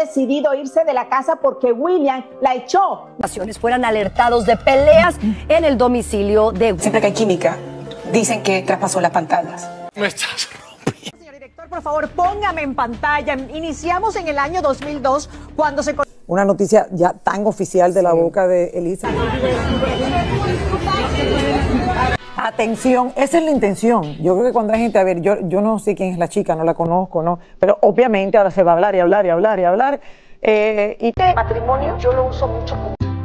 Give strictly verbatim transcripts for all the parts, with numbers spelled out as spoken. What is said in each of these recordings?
decidido irse de la casa porque William la echó. Fueran alertados de peleas en el domicilio de... Siempre que hay química, dicen que traspasó las pantallas. Me estás rompiendo. Señor director, por favor, póngame en pantalla. Iniciamos en el año dos mil dos, cuando se... Una noticia ya tan oficial de la boca de Elisa. Atención, esa es la intención. Yo creo que cuando hay gente, a ver, yo, yo no sé quién es la chica, no la conozco, no, pero obviamente ahora se va a hablar y hablar y hablar y hablar. Eh, y Este matrimonio yo lo uso mucho.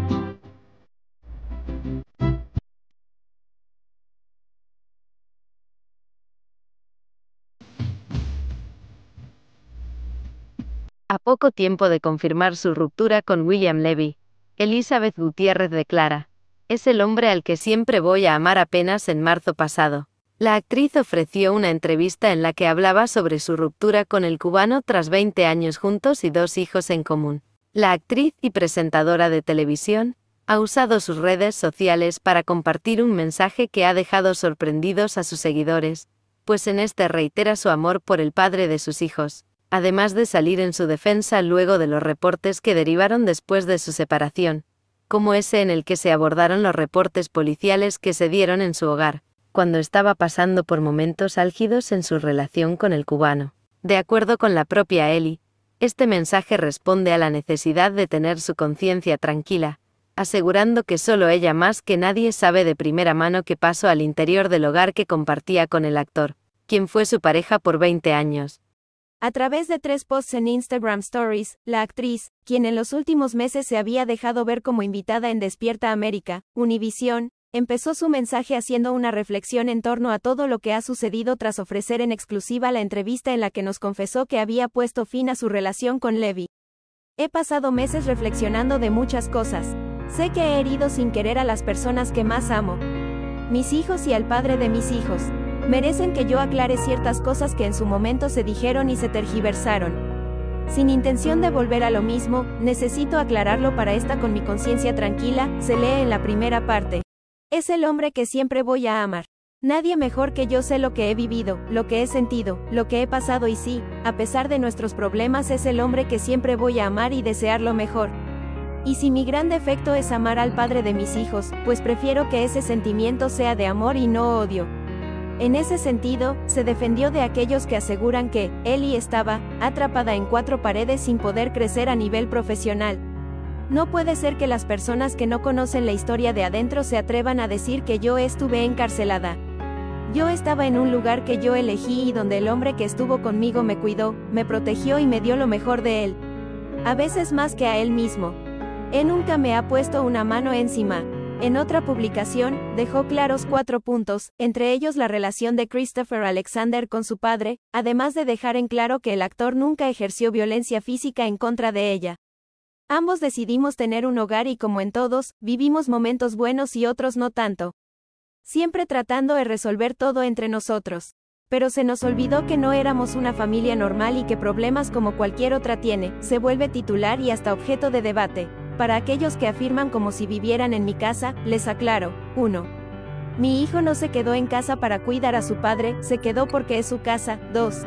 A poco tiempo de confirmar su ruptura con William Levy, Elizabeth Gutiérrez declara: "Es el hombre al que siempre voy a amar". Apenas en marzo pasado, la actriz ofreció una entrevista en la que hablaba sobre su ruptura con el cubano tras veinte años juntos y dos hijos en común. La actriz y presentadora de televisión ha usado sus redes sociales para compartir un mensaje que ha dejado sorprendidos a sus seguidores, pues en este reitera su amor por el padre de sus hijos, además de salir en su defensa luego de los reportes que derivaron después de su separación, como ese en el que se abordaron los reportes policiales que se dieron en su hogar, cuando estaba pasando por momentos álgidos en su relación con el cubano. De acuerdo con la propia Eli, este mensaje responde a la necesidad de tener su conciencia tranquila, asegurando que solo ella más que nadie sabe de primera mano qué pasó al interior del hogar que compartía con el actor, quien fue su pareja por veinte años. A través de tres posts en Instagram Stories, la actriz, quien en los últimos meses se había dejado ver como invitada en Despierta América, Univisión, empezó su mensaje haciendo una reflexión en torno a todo lo que ha sucedido tras ofrecer en exclusiva la entrevista en la que nos confesó que había puesto fin a su relación con Levy. He pasado meses reflexionando de muchas cosas. Sé que he herido sin querer a las personas que más amo. Mis hijos y al padre de mis hijos. Merecen que yo aclare ciertas cosas que en su momento se dijeron y se tergiversaron. Sin intención de volver a lo mismo, necesito aclararlo para esta con mi conciencia tranquila, se lee en la primera parte. Es el hombre que siempre voy a amar. Nadie mejor que yo sé lo que he vivido, lo que he sentido, lo que he pasado y sí, a pesar de nuestros problemas es el hombre que siempre voy a amar y desear lo mejor. Y si mi gran defecto es amar al padre de mis hijos, pues prefiero que ese sentimiento sea de amor y no odio. En ese sentido, se defendió de aquellos que aseguran que Eli estaba atrapada en cuatro paredes sin poder crecer a nivel profesional. No puede ser que las personas que no conocen la historia de adentro se atrevan a decir que yo estuve encarcelada. Yo estaba en un lugar que yo elegí y donde el hombre que estuvo conmigo me cuidó, me protegió y me dio lo mejor de él. A veces más que a él mismo. Él nunca me ha puesto una mano encima. En otra publicación, dejó claros cuatro puntos, entre ellos la relación de Christopher Alexander con su padre, además de dejar en claro que el actor nunca ejerció violencia física en contra de ella. Ambos decidimos tener un hogar y como en todos, vivimos momentos buenos y otros no tanto. Siempre tratando de resolver todo entre nosotros. Pero se nos olvidó que no éramos una familia normal y que problemas como cualquier otra tiene, se vuelve titular y hasta objeto de debate. Para aquellos que afirman como si vivieran en mi casa, les aclaro, uno. Mi hijo no se quedó en casa para cuidar a su padre, se quedó porque es su casa. dos.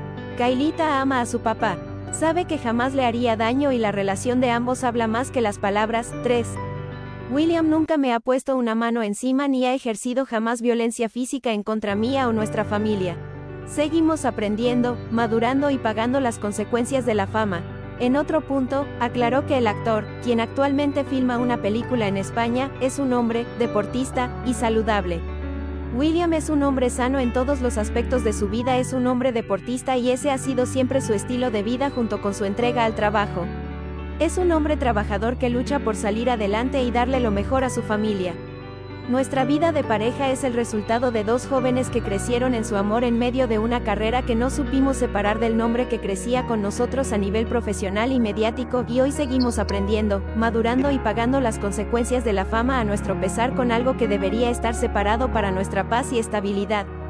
Kailita ama a su papá. Sabe que jamás le haría daño y la relación de ambos habla más que las palabras. tres. William nunca me ha puesto una mano encima ni ha ejercido jamás violencia física en contra mía o nuestra familia. Seguimos aprendiendo, madurando y pagando las consecuencias de la fama. En otro punto, aclaró que el actor, quien actualmente filma una película en España, es un hombre, deportista, y saludable. William es un hombre sano en todos los aspectos de su vida, es un hombre deportista y ese ha sido siempre su estilo de vida junto con su entrega al trabajo. Es un hombre trabajador que lucha por salir adelante y darle lo mejor a su familia. Nuestra vida de pareja es el resultado de dos jóvenes que crecieron en su amor en medio de una carrera que no supimos separar del nombre que crecía con nosotros a nivel profesional y mediático y hoy seguimos aprendiendo, madurando y pagando las consecuencias de la fama a nuestro pesar con algo que debería estar separado para nuestra paz y estabilidad.